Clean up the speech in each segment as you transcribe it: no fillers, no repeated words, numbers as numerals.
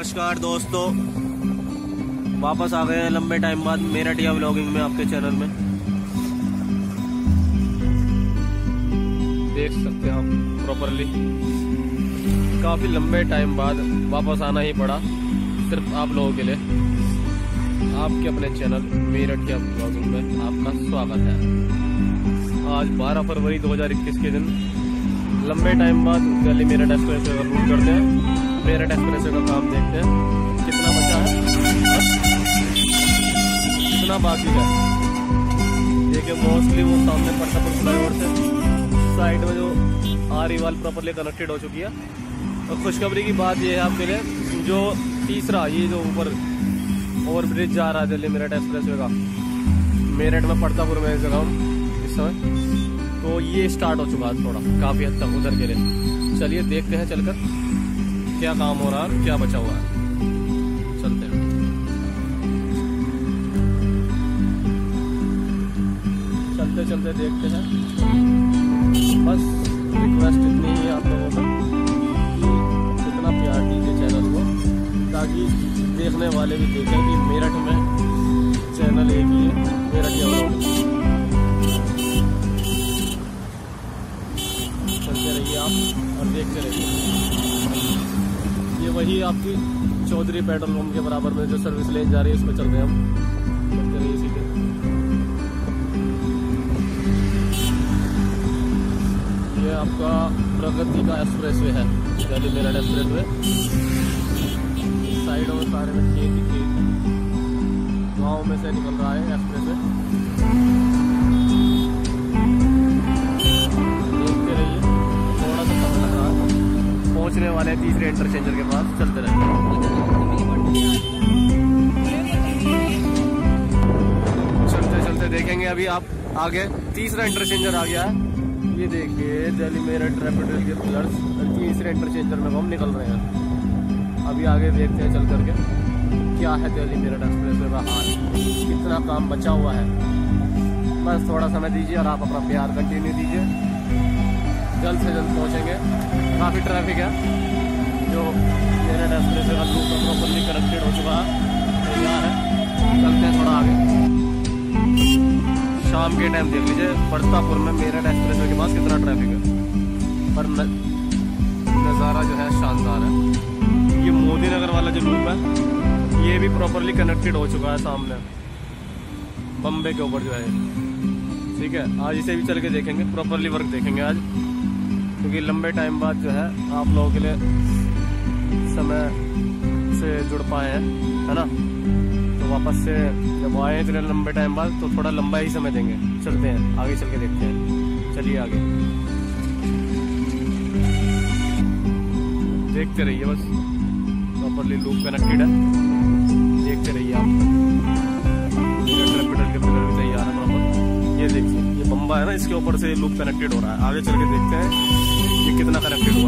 नमस्कार दोस्तों, वापस आ गए हैं लंबे टाइम बाद मेरठ या व्लॉगिंग में आपके चैनल में। देख सकते हैं आप प्रॉपरली, काफी लंबे टाइम बाद वापस आना ही पड़ा सिर्फ आप लोगों के लिए। आपके अपने चैनल मेरठ या व्लॉगिंग में आपका स्वागत है। आज 12 फरवरी 2021 के दिन लंबे टाइम बाद दिल्ली मेरठ एक्सप्रेसवे का रूट करते हैं। मेरठ एक्सप्रेसवे का काम देखते हैं, कितना बचा है, कितना बाकी है। देखिए मोस्टली वो सामने पटनापुर फ्लाईओवर से साइड में जो आरीवाल प्रॉपरली कनेक्टेड हो चुकी है। और खुशखबरी की बात ये है आपके लिए, जो तीसरा ये जो ऊपर ओवर ब्रिज जा रहा है दिल्ली मेरठ एक्सप्रेसवे का, मेरठ में पटनापुर में जगह इस समय, तो ये स्टार्ट हो चुका है थोड़ा काफी हद तक उधर के लिए। चलिए देखते हैं चलकर क्या काम हो रहा है, क्या बचा हुआ है। चलते हैं, चलते चलते देखते हैं। बस रिक्वेस्ट इतनी ही आप लोगों से कि कितना प्यार दीजिए चैनल को, ताकि देखने वाले भी देखें कि मेरठ में चैनल एक ही है, मेरठ या व्लॉगिंग। चलते रहिए आप और देखते रहिए। ये वही आपकी चौधरी पेट्रोल पंप के बराबर में जो सर्विस लेन जा रही है, उसमें चल रहे हैं हम। चलते रहिए सीधे। ये आपका प्रगति का एक्सप्रेसवे है, दिल्ली मेरठ एक्सप्रेसवे। साइडों में सारे में खेत ही खेत, गाँव में से निकल रहा है एक्सप्रेसवे। पहुंचने वाले हैं तीसरे इंटरचेंजर के पास। चलते रहे, चलते चलते देखेंगे अभी आप आगे तीसरा इंटरचेंजर आ गया है। ये देखिए दिल्ली मेरठ रैपिड रेल के पिलर्स, तीसरे इंटरचेंजर में हम निकल रहे हैं। अभी आगे देखते हैं चल करके क्या है दिल्ली मेरठ एक्सप्रेसवे का हाल, कितना काम बचा हुआ है। बस थोड़ा समय दीजिए और आप अपना प्यार कंटिन्यू दीजिए। जल्द से जल्द पहुंचेंगे। काफ़ी ट्रैफिक है, जो मेरठ एक्सप्रेसवे का लूप प्रॉपरली कनेक्टेड हो चुका है, तैयार है। चलते हैं थोड़ा आगे। शाम के टाइम देख लीजिए पटनापुर में मेरठ एक्सप्रेसवे के पास कितना ट्रैफिक है, पर नज़ारा जो है शानदार है। ये मोदी नगर वाला जो लूप है, ये भी प्रॉपरली कनेक्टेड हो चुका है सामने बम्बे के ऊपर जो है। ठीक है, आज इसे भी चल के देखेंगे, प्रॉपरली वर्क देखेंगे आज, क्योंकि लंबे टाइम बाद जो है आप लोगों के लिए समय से जुड़ पाए हैं, है ना। तो वापस से जब आए हैं तो लंबे टाइम बाद, तो थोड़ा लंबा ही समय देंगे। चलते हैं आगे, चल के देखते हैं। चलिए आगे देखते रहिए, बस प्रॉपरली लूप कनेक्टेड है, देखते रहिए आप। के पिलर भी तैयार है प्रॉपर। ये देखिए ये बम्बा है ना, इसके ऊपर से लूप कनेक्टेड हो रहा है। आगे चल के देखते हैं ये कितना कनेक्टेड हुआ।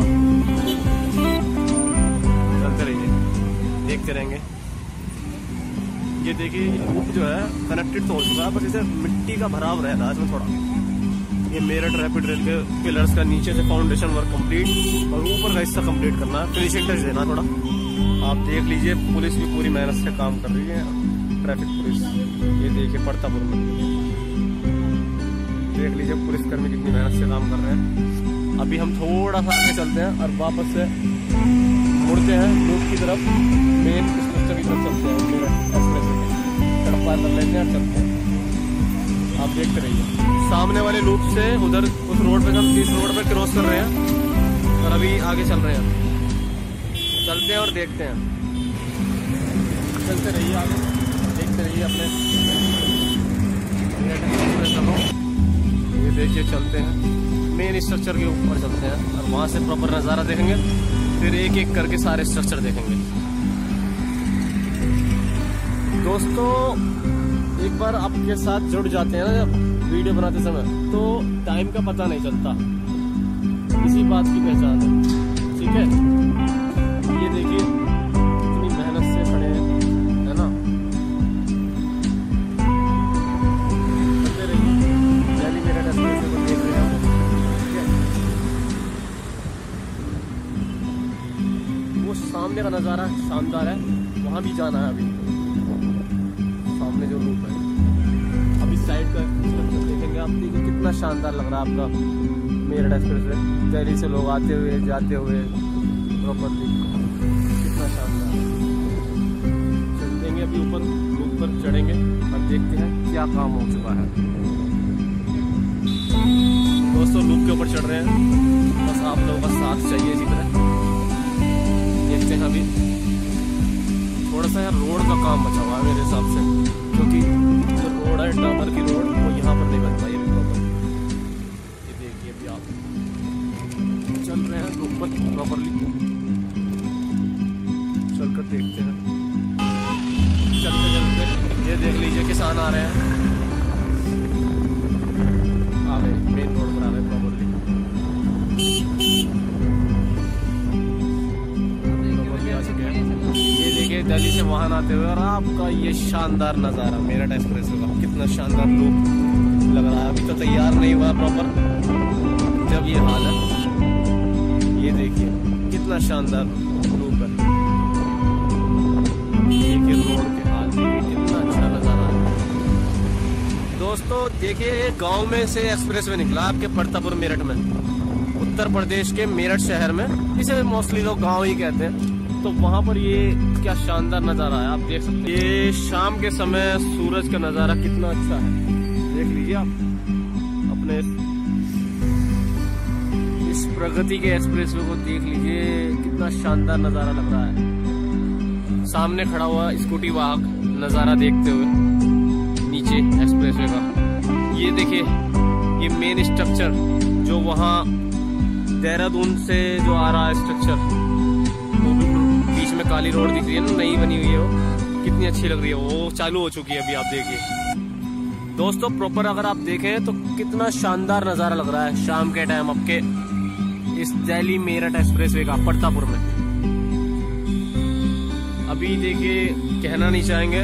चलते रहिए, देखते रहेंगे। ये देखिए लूप जो है कनेक्टेड तो हो चुका है, बस इसे मिट्टी का भराव रह रहा है इसमें थोड़ा। ये मेरठ रैपिड रेल के पिलर्स का नीचे से फाउंडेशन वर्क कंप्लीट और ऊपर का हिस्सा कंप्लीट करना है, फिनिशिंग टच देना थोड़ा। आप देख लीजिए पुलिस भी पूरी मेहनत से काम कर रही है, ट्रैफिक पुलिस। ये देखिए पटनापुर में देख लीजिए पुलिसकर्मी कितनी मेहनत से काम कर रहे हैं। अभी हम थोड़ा सा आगे चलते हैं और वापस से मुड़ते हैं लूप की तरफ, मेन स्ट्रक्चर की तरफ चलते हैं। मेरठ एक्सप्रेसवे सड़क पार कर लेते हैं और चलते हैं। आप देखते रहिए सामने वाले लूप से उधर उस रोड पे, हम इस रोड पे क्रॉस कर रहे हैं और अभी आगे चल रहे हैं। चलते हैं और देखते हैं, चलते रहिए आगे, देखते रहिए अपने मेरठ एक्सप्रेसवे। ये देखिए चलते हैं मेन स्ट्रक्चर के ऊपर चलते हैं और वहाँ से प्रॉपर नज़ारा देखेंगे, फिर एक एक करके सारे स्ट्रक्चर देखेंगे। दोस्तों एक बार आपके साथ जुड़ जाते हैं ना जब वीडियो बनाते समय, तो टाइम का पता नहीं चलता, इसी बात की पहचान है। ठीक है, ये देखिए कितनी मेहनत से खड़े हैं, है ना। चलते रहिए, दिल्ली मेरठ एक्सप्रेसवे को देख रहे हैं। ठीक है, वो सामने सामने का नज़ारा शानदार है, वहाँ भी जाना है। अभी सामने जो रूप है, अभी साइड का देखेंगे आप, देखिए कितना शानदार लग रहा है आपका मेरठ एक्सप्रेस वे। दिल्ली से लोग आते हुए जाते हुए प्रॉपरली, कितना शानदार। चल देंगे अभी ऊपर चढ़ेंगे और देखते हैं क्या काम हो चुका है। दोस्तों लूप के ऊपर चढ़ रहे हैं, बस आप लोगों का साथ चाहिए इसी तरह। देखते हैं अभी थोड़ा सा यार रोड का काम बचा हुआ है मेरे हिसाब से, क्योंकि जो रोड है डामर की रोड वो यहाँ पर नहीं बन पाई अभी प्रॉपर। ये देखिए अभी आप चल रहे हैं ऊपर प्रॉपरली, चलकर देखते हैं। चलते चलते ये देख लीजिए किसान आ रहे हैं, आ गए मेन रोड पर, आ गए प्रॉपरली। ये देखिए दिल्ली से वाहन आते हुए और आपका ये शानदार नज़ारा मेरठ एक्सप्रेस का, कितना शानदार लुक लग रहा है। अभी तो तैयार नहीं हुआ प्रॉपर, जब ये हाल है, ये देखिए कितना शानदार लुक है। देखिए रोड के हाल, देखिए कितना अच्छा नज़ारा है। दोस्तों देखिए गांव में से एक्सप्रेस वे निकला आपके प्रतापपुर मेरठ में, उत्तर प्रदेश के मेरठ शहर में, इसे मोस्टली लोग गांव ही कहते हैं। तो वहाँ पर ये क्या शानदार नज़ारा है, आप देख सकते हैं। ये शाम के समय सूरज का नज़ारा कितना अच्छा है, देख लीजिए आप अपने इस प्रगति के एक्सप्रेस वे को देख लीजिए, कितना शानदार नज़ारा लग रहा है। सामने खड़ा हुआ स्कूटी वाहक नज़ारा देखते हुए नीचे एक्सप्रेस वे का। ये देखिए ये मेन स्ट्रक्चर जो वहाँ देहरादून से जो आ रहा है स्ट्रक्चर, वो भी बीच में काली रोड दिख रही है ना, नई बनी हुई है, वो कितनी अच्छी लग रही है, वो चालू हो चुकी है अभी, आप देखिए। दोस्तों प्रॉपर अगर आप देखें तो कितना शानदार नज़ारा लग रहा है शाम के टाइम आपके इस दिल्ली मेरठ एक्सप्रेसवे का प्रतापपुर में। अभी देखिए कहना नहीं चाहेंगे,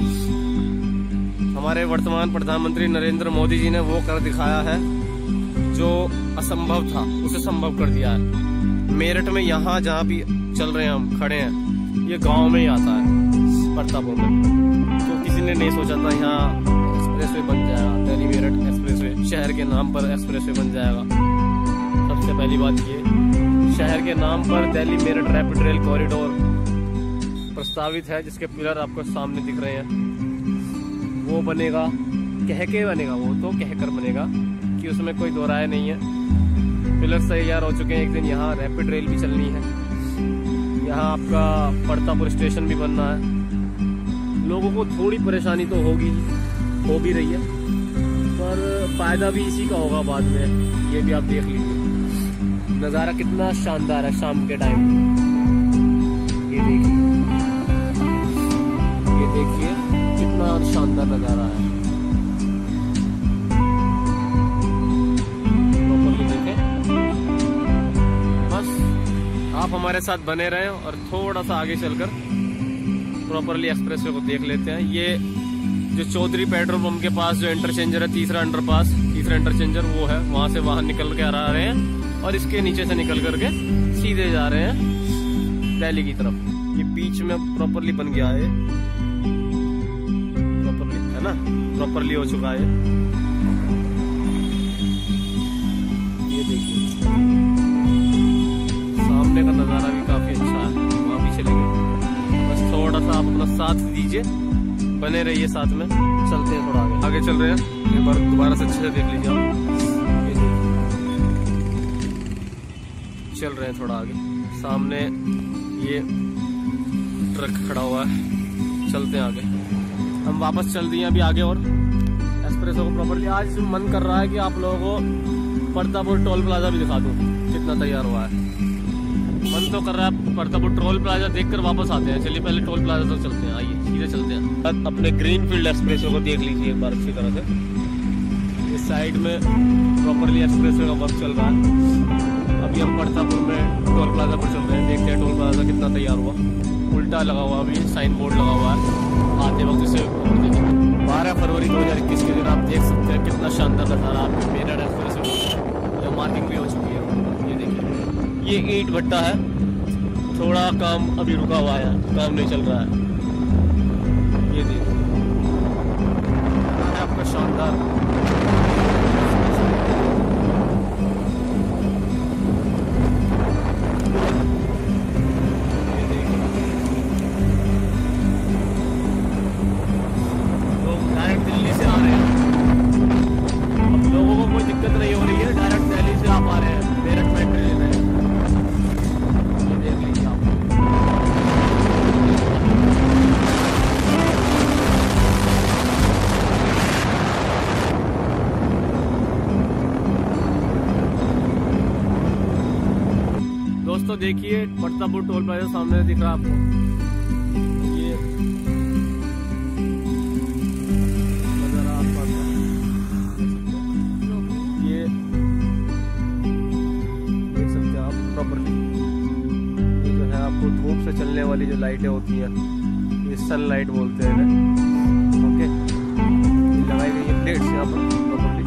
हमारे वर्तमान प्रधानमंत्री नरेंद्र मोदी जी ने वो कर दिखाया है जो असंभव था, उसे संभव कर दिया है। मेरठ में यहाँ जहाँ भी चल रहे हैं हम खड़े हैं, ये गांव में ही आता है प्रतापपुर में। तो किसी ने नहीं सोचा था यहाँ एक्सप्रेसवे बन जाएगा, दिल्ली मेरठ एक्सप्रेसवे, शहर के नाम पर एक्सप्रेसवे बन जाएगा। सबसे पहली बात ये, शहर के नाम पर Delhi Meerut rapid rail corridor प्रस्तावित है, जिसके पिलर आपको सामने दिख रहे हैं। वो बनेगा, कह के बनेगा, वो तो कहकर बनेगा कि उसमें कोई दो राय नहीं है। पिलर तैयार हो चुके हैं, एक दिन यहाँ रैपिड रेल भी चलनी है, यहाँ आपका प्रतापपुर स्टेशन भी बनना है। लोगों को थोड़ी परेशानी तो होगी, हो भी रही है, पर फायदा भी इसी का होगा बाद में। ये भी आप देख लीजिए नज़ारा कितना शानदार है शाम के टाइम। ये देखिए कितना शानदार नज़ारा है। आप हमारे साथ बने रहें और थोड़ा सा आगे चलकर प्रॉपरली एक्सप्रेसवे को देख लेते हैं। ये जो चौधरी पेट्रोल पंप के पास जो इंटरचेंजर है, तीसरा इंटरचेंजर वो है, वहां से वाहन निकल के आ रहे हैं और इसके नीचे से निकल करके सीधे जा रहे हैं दिल्ली की तरफ। ये बीच में प्रॉपरली बन गया है, प्रॉपरली है ना, प्रॉपरली हो चुका है। ये देखिए सामने का नज़ारा भी काफी अच्छा है, वहाँ भी चलेंगे। बस थोड़ा सा आप अपना साथ दीजिए, बने रहिए साथ में, चलते हैं थोड़ा आगे चल रहे हैं। एक बार दोबारा से अच्छे से देख लीजिए आप, चल रहे हैं थोड़ा आगे। सामने ये ट्रक खड़ा हुआ है, चलते हैं आगे। हम वापस चल दिए अभी आगे और एक्सप्रेसवे को प्रॉपरली। आज मन कर रहा है कि आप लोगों को प्रतापपुर टोल प्लाजा भी दिखा दूँ, कितना तैयार हुआ है। मन तो कर रहा है प्रतापपुर टोल प्लाजा देखकर वापस आते हैं। चलिए पहले टोल प्लाजा तक चलते हैं, आइए सीधे चलते हैं। अपने ग्रीनफील्ड एक्सप्रेसवे को देख लीजिए एक बार अच्छी तरह से। इस साइड में प्रॉपरली एक्सप्रेसवे का वर्क चल रहा है। अभी हम प्रतापपुर में टोल प्लाजा पर चल रहे हैं, देखते हैं टोल प्लाजा कितना तैयार हुआ। उल्टा लगा हुआ, अभी साइन बोर्ड लगा हुआ है, आते वक्त इसे 12 फरवरी 2021 के दिन आप देख सकते हैं कितना शानदार नज़ारा आपके मेरठ एक्सप्रेसवे। मार्किंग भी हो चुकी है, ये देखिए। ये ईंट भट्टा है थोड़ा काम अभी रुका हुआ है, काम नहीं चल रहा है। ये देखिए आपका शानदार लोग डायरेक्ट दिल्ली से आ रहे हैं। अब लोगों को कोई दिक्कत नहीं हो रही है, डायरेक्ट दिल्ली से आप आ रहे हैं मेरठ में ट्रेन है। ये देख लीजिए आप। दोस्तों देखिए परतापुर टोल प्लाजा सामने दिख रहा है आपको। ये नजारा आपका ये देख सकते हैं आप प्रॉपर्ली। ये जो है आपको धूप से चलने वाली जो लाइटें होती हैं, ये सनलाइट बोलते हैं इन्हें। ओके, लगाई गई है प्लेट्स यहाँ पर प्रॉपर्ली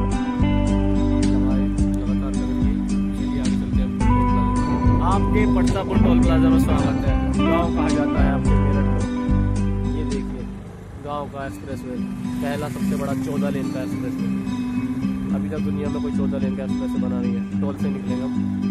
लगातार लग रही है। चलिए आगे चलते हैं। आपके परतापुर टोल प्लाजा में स्वागत है। गांव कहा जाता है आपके मेरठ को। ये देखिए गांव का एक्सप्रेसवे, पहला सबसे बड़ा 14 लेन का एक्सप्रेसवे। अभी तक दुनिया में कोई 14 लेन का एक्सप्रेसवे बना नहीं है। टोल से निकलेगा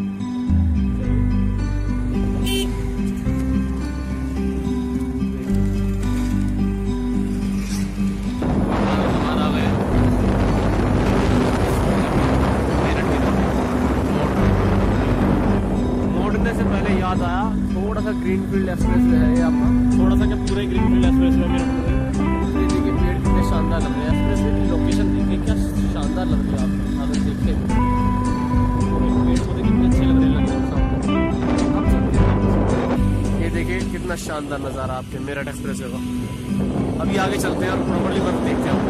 से पहले याद आया, थोड़ा सा ग्रीनफील्ड एक्सप्रेसवे है ये आपका। थोड़ा सा क्या पूरा ही ग्रीनफील्ड एक्सप्रेसवे है मेरठ में। ये देखिए पेड़ कितने शानदार लग रहे हैं। एक्सप्रेसवे की लोकेशन देखिए क्या शानदार लग रही है आप अगर देखें। पेड़ पौधे कितने अच्छे लग रहे हैं सामने। ये देखिए कितना शानदार नज़ारा आपके मेरठ एक्सप्रेसवे का। अभी आगे चलते हैं और प्रॉपर्ली वर्क देखते हैं।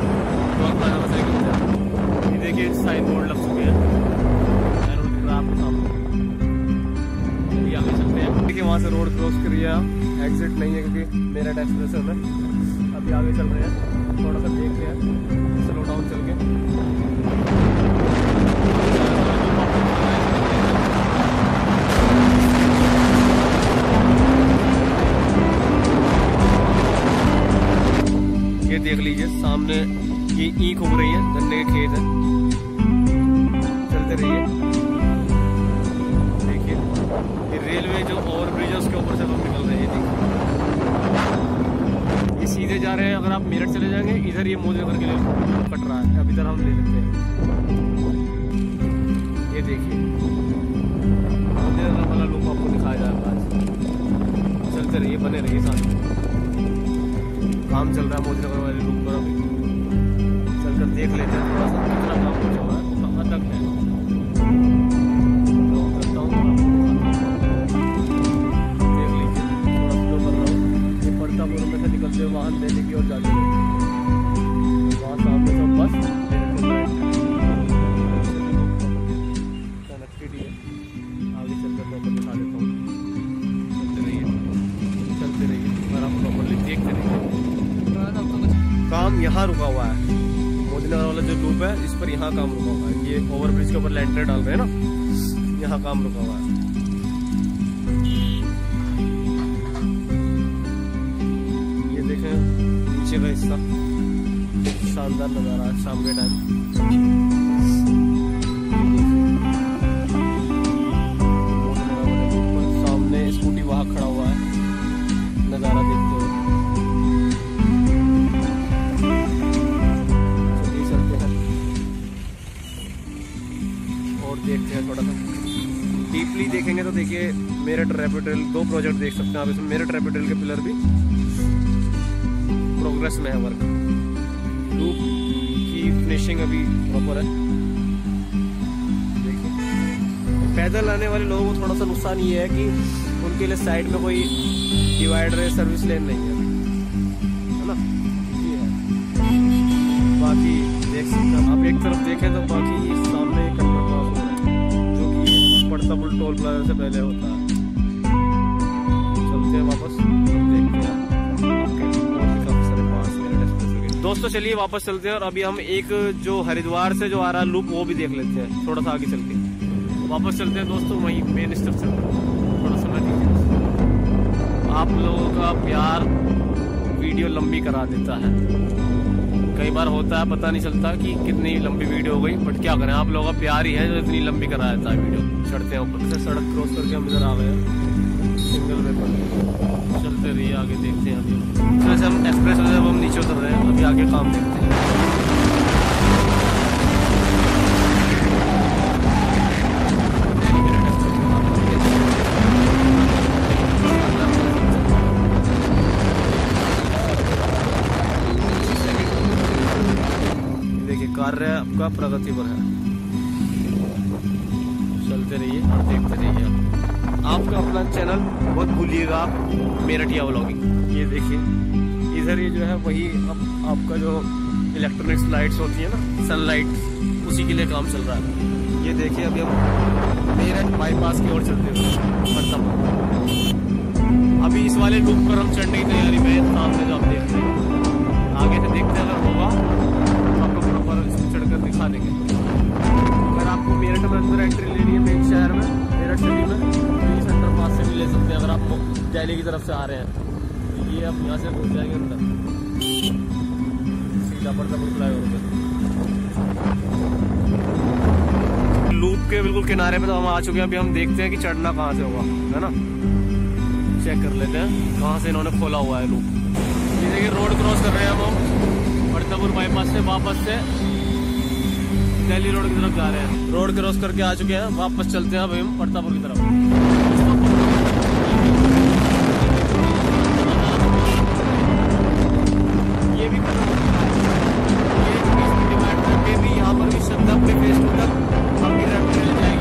ये देखिए साइन बोर्ड लग चुके हैं, आपको सामने। आगे चलते हैं। देखिए वहाँ से रोड क्रॉस करिए, एग्जिट नहीं है क्योंकि मेरठ एक्सप्रेसवे में। अभी आगे चल रहे हैं, थोड़ा सा देखते हैं स्लो डाउन चल के। ये देख लीजिए सामने ये ईंख उग रही है, गन्ने के खेत है। चलते रहिए। रेलवे जो ओवरब्रिज है उसके ऊपर से लोग निकल रहे हैं। ये सीधे जा रहे हैं। अगर आप मेरठ चले जाएंगे इधर ये मोदी नगर के लिए कट रहा है। अब इधर हम ले लेते हैं। ये देखिए मोदी नगर वाला लुक आपको दिखाया जाएगा आज। चलते रहिए, बने रहिए साथ में। काम चल रहा है मोदी नगर वाले लुक पर। अभी चलकर देख लेते हैं थोड़ा सा कितना काम चल रहा है, कहाँ तक है। निकलते वाहन लेने की ओर जाते हैं। वहाँ सामने सब बस कनेक्टिविटी है। आगे चलकर प्रॉपर दिखा देता हूँ। चलते रहिए और आप प्रॉपरली देखते रहिए। काम यहाँ रुका हुआ है। मोदी नगर वाला जो लूप है इस पर यहाँ काम रुका हुआ है। ये ओवरब्रिज के ऊपर लैंडर डाल रहे हैं ना, यहाँ काम रुका हुआ है। नीचे का हिस्सा शानदार नज़ारा है शाम के टाइम। सामने स्कूटी वहाँ खड़ा हुआ है, नज़ारा देखते हुए। चलिए चलते हैं और देखते हैं थोड़ा सा डीपली देखेंगे तो देखिए मेरठ रैपिड रेल 2 प्रोजेक्ट देख सकते हैं आप इसमें। मेरठ रैपिड रेल के पिलर भी प्रोग्रेस में है। वर्क लूप की फिनिशिंग अभी प्रॉपर है। देखिए पैदल आने वाले लोगों को थोड़ा सा नुकसान ये है कि उनके लिए साइड में कोई डिवाइडर या सर्विस लेन नहीं है ना। ये है। बाकी देख सकते हैं आप, एक तरफ देखें तो बाकी सामने एक अंडर पास हो रहा है जो कि परतापुर टोल प्लाजा से पहले होता है। चलते हैं वापस देखते हैं आपके दोस्तों। चलिए वापस चलते हैं और अभी हम एक जो हरिद्वार से जो आ रहा लूप वो भी देख लेते हैं थोड़ा सा आगे चल के। वापस चलते हैं दोस्तों, वहीं मेन स्ट्रक्चर थोड़ा समय दीजिए। आप लोगों का प्यार वीडियो लंबी करा देता है। कई बार होता है पता नहीं चलता कि कितनी लंबी वीडियो हो गई, बट क्या करें, आप लोगों का प्यार ही है जो इतनी लंबी करा देता है वीडियो। चढ़ते हैं ऊपर से, सड़क क्रॉस करके हम इधर आ गए सिंगल वे पर। चलते रहिए, आगे देखते हैं। अभी जैसे हम एक्सप्रेस वे हम नीचे उतर रहे हैं, अभी आगे काम देखते हैं। कार्य आपका प्रगति पर है। चलते रहिए और देखते रहिए। आपका अपना चैनल बहुत भूलिएगा आप, मेरठिया व्लॉगिंग। ये देखिए इधर ये जो है वही आपका जो इलेक्ट्रॉनिक्स लाइट्स होती है ना, सनलाइट, उसी के लिए काम चल रहा है। ये देखिए अभी हम मेरठ बाईपास की ओर चलते हुए अभी इस वाले लूप पर हम चढ़ने की तैयारी में, सामने जो आप देख रहे हैं। आगे से देखते हैं, अगर होगा इसमें चढ़कर दिखा देंगे। अगर आपको मेरठ में अंदर एंट्री लेनी है मेन शहर में, मेरठ सिटी में, तो ये सेंटर पास से भी ले सकते हैं। अगर आप दिल्ली की तरफ से आ रहे हैं तो ये आप यहाँ से घुस जाएंगे अंदर, सीधा प्रतापपुर फ्लाईओवर पे। लूप के बिल्कुल किनारे पे तो हम आ चुके हैं। अभी हम देखते हैं कि चढ़ना कहाँ से होगा, है ना। चेक कर लेते हैं कहाँ से इन्होंने खोला हुआ है लूप। ये देखिए रोड क्रॉस कर रहे हैं हम प्रतापपुर बाईपास से, वापस से दिल्ली रोड की तरफ जा रहे हैं। रोड क्रॉस करके आ चुके हैं, वापस चलते हैं अभी हम प्रतापपुर की तरफ। ये भी यहाँ पर भी श्रद्धा अपने फेसबुक तक आपकी मिल जाएगी।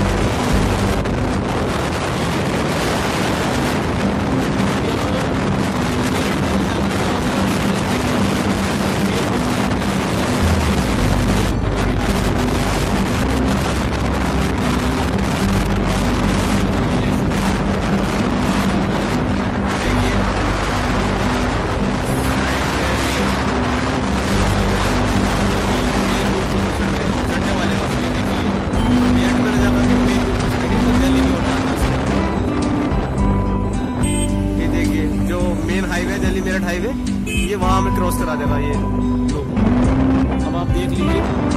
दिल्ली मेरठ हाईवे, ये वहां हमें क्रॉस करा देगा ये लोग। अब आप देख लीजिए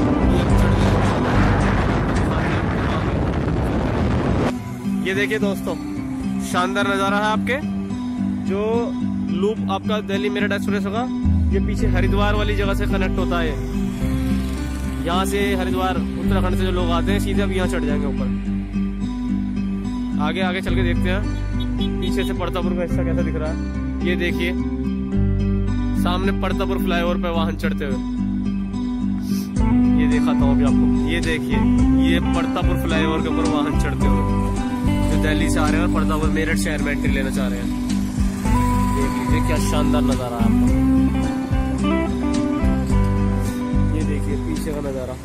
ये देखिए दोस्तों, शानदार नजारा है आपके। जो लूप आपका दिल्ली मेरठ एक्सप्रेस होगा, ये पीछे हरिद्वार वाली जगह से कनेक्ट होता है। यहाँ से हरिद्वार उत्तराखंड से जो लोग आते हैं सीधे अब यहाँ चढ़ जाएंगे ऊपर। आगे आगे चल के देखते हैं पीछे से प्रतापपुर का हिस्सा कैसा दिख रहा है। ये देखिए सामने प्रतापपुर फ्लाईओवर पे वाहन चढ़ते हुए, ये दिखाता हूँ अभी आपको। ये देखिए ये प्रतापपुर फ्लाईओवर के ऊपर वाहन चढ़ते हुए जो दिल्ली से आ रहे हैं और प्रतापपुर मेरठ शहर में एंट्री लेना चाह रहे हैं। देख लीजिए क्या शानदार नजारा है आपका। ये देखिए पीछे का नजारा।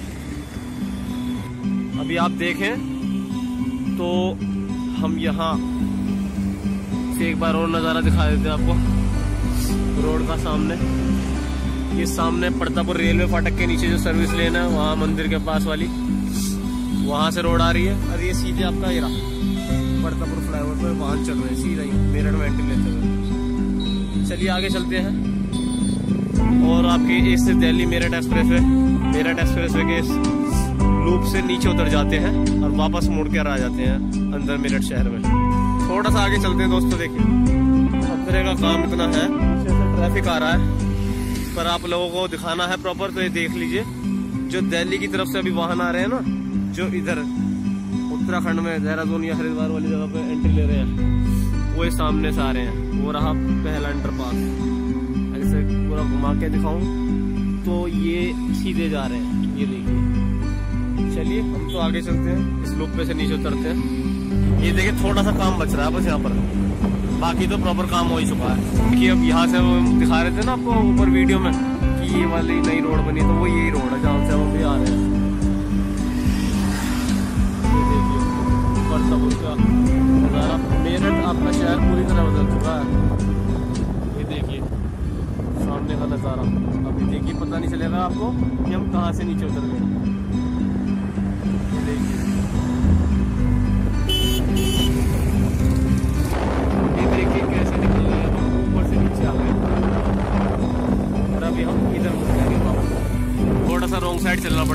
अभी आप देखें तो हम यहाँ से एक बार और नज़ारा दिखा देते हैं आपको रोड का। सामने ये सामने प्रतापपुर रेलवे फाटक के नीचे जो सर्विस लेन है, वहाँ मंदिर के पास वाली, वहाँ से रोड आ रही है। और ये सीधे आपका ये रहा प्रतापपुर फ्लाईओवर पर वाहन चल रहे हैं सीधा ही मेरठ में एंट्री लेते हुए। चलिए आगे चलते हैं और आपके इस दिल्ली मेरठ एक्सप्रेसवे के लूप से नीचे उतर जाते हैं और वापस मुड़ कर आ जाते हैं अंदर मेरठ शहर में। थोड़ा सा आगे चलते हैं दोस्तों। देखिए अंधेरे का काम इतना है, पीछे से ट्रैफिक आ रहा है, पर आप लोगों को दिखाना है प्रॉपर। तो ये देख लीजिए जो दिल्ली की तरफ से अभी वाहन आ रहे हैं ना, जो इधर उत्तराखंड में देहरादून या हरिद्वार वाली जगह पे एंट्री ले रहे हैं, वो सामने से आ रहे हैं। वो रहा पहला अंडरपास। ऐसे पूरा घुमा के दिखाऊं तो ये सीधे जा रहे हैं, ये देखिए। चलिए हम तो आगे चलते हैं, इस लूप पे से नीचे उतरते हैं। ये देखिए थोड़ा सा काम बच रहा है बस यहाँ पर, बाकी तो प्रॉपर काम हो ही चुका है। कि अब यहाँ से वो दिखा रहे थे ना आपको ऊपर वीडियो में कि ये वाली नई रोड बनी, तो वो यही रोड है जहाँ से हम भी आ रहे हैं। ये देखिए प्रतापपुर का नज़ारा। मेरठ आपका शहर पूरी तरह बदल चुका है। ये देखिए सामने का नज़ारा। अभी देखिए पता नहीं चलेगा आपको कि हम कहाँ से नीचे उतर गए। ये देखिए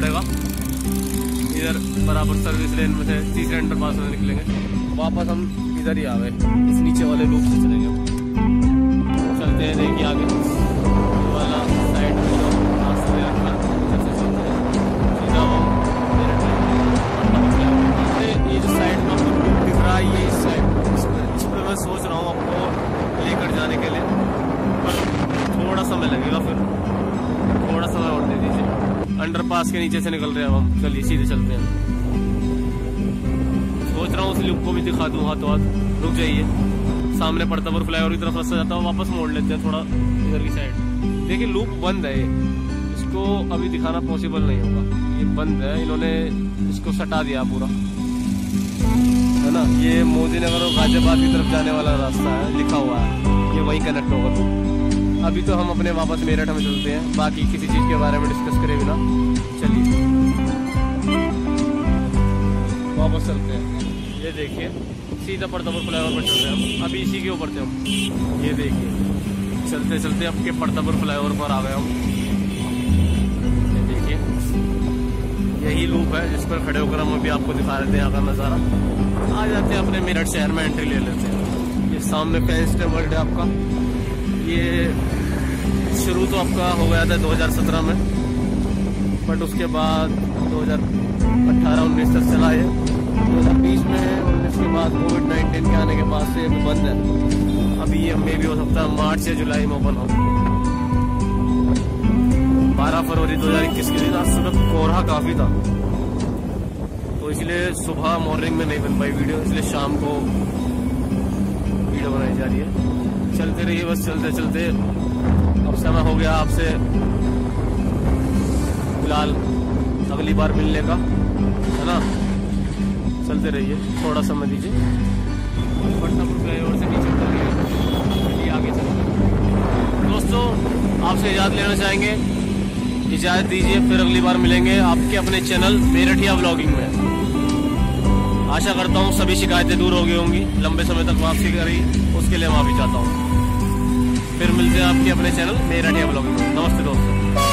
पड़ेगा। इधर बराबर सर्विस लेन में से तीसरे अंडरपास में निकलेंगे, वापस हम इधर ही आ गए, इस नीचे वाले लूप से चलेंगे। चलते हैं, देखिए आगे वाला साइड में जो रास्ता दे रखा है, सीधा वो ये जो साइड में आपको लूप दिख रहा है, ये इस साइड, इस पर मैं सोच रहा हूँ आपको लेकर जाने के लिए, पर थोड़ा समय लगेगा, फिर थोड़ा समय और दे दीजिए। अंडरपास के नीचे से निकल रहे हैं हम, चलिए सीधे चलते हैं। सोच रहा हूँ उस लूप को भी दिखा दूँ हाथों हाथ। रुक जाइए, सामने प्रतापपुर फ्लाईओवर की तरफ रास्ता जाता है, वापस मोड़ लेते हैं थोड़ा इधर की साइड। देखिए लूप बंद है, इसको अभी दिखाना पॉसिबल नहीं होगा, ये बंद है, इन्होंने इसको सटा दिया पूरा, है ना। ये मोदी नगर और गाजियाबाद की तरफ जाने वाला रास्ता है, लिखा हुआ है, ये वहीं कनेक्ट होगा। तो अभी तो हम अपने वापस मेरठ में चलते हैं, बाकी किसी चीज़ के बारे में डिस्कस करें बिना। चलिए वापस चलते हैं। ये देखिए सीधा प्रतापपुर फ्लाईओवर पर चल रहे हैं हम, अभी इसी के ऊपर थे हम। ये देखिए चलते चलते अब के प्रतापपुर फ्लाईओवर पर आ गए हम। ये देखिए यही लूप है जिस पर खड़े होकर हम अभी आपको दिखा रहे थे यहाँ का नज़ारा। आ जाते हैं अपने मेरठ शहर में, एंट्री ले लेते हैं। ये सामने फैंस वर्ल्ड है आपका, ये शुरू तो आपका हो गया था 2017 में, बट उसके बाद 2018-19 तक चला है। 2020 में 19 के बाद कोविड-19 के आने के बाद से अभी बंद है। अभी ये मे भी हो सकता है मार्च या जुलाई में ओपन हो। 12 फरवरी 2021 के दिन आज सुबह कोहरा काफ़ी था, तो इसलिए सुबह मॉर्निंग में नहीं बन पाई वीडियो, इसलिए शाम को वीडियो बनाई जा रही है। चलते रहिए बस, चलते चलते अब समय हो गया आपसे फिलहाल अगली बार मिलने का, है ना। चलते रहिए, थोड़ा समय दीजिए। प्रतापपुर फ्लाईओवर से नीचे चलिए, आगे चलिए। दोस्तों आपसे इजाज़त लेना चाहेंगे, इजाज़त दीजिए, फिर अगली बार मिलेंगे आपके अपने चैनल मेरठिया व्लॉगिंग में। आशा करता हूँ सभी शिकायतें दूर हो गई होंगी, लंबे समय तक वापसी करी उसके लिए माफ़ी चाहता हूँ। फिर मिलते हैं आपके अपने चैनल मेरठिया व्लॉगिंग में। नमस्ते दोस्तों।